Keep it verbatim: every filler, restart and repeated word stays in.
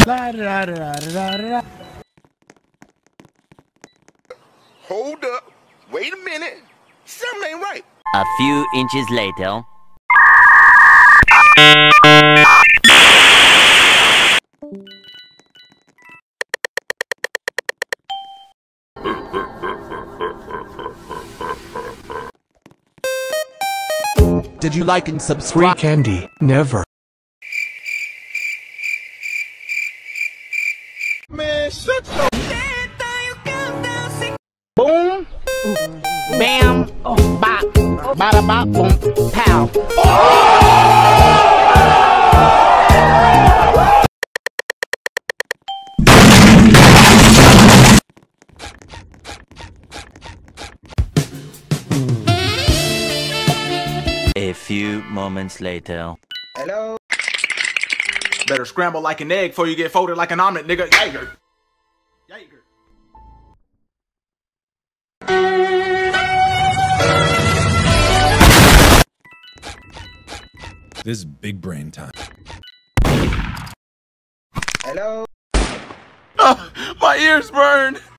Hold up. Wait a minute. Something ain't right. A few inches later. Did you like and subscribe? Free candy, never. Man, shut your... Boom, bam, bop, bada bop, boom, pow. A few moments later. Hello? Better scramble like an egg before you get folded like an omelet, nigga. Jaeger. Jaeger. This is big brain time. Hello? Uh, my ears burn.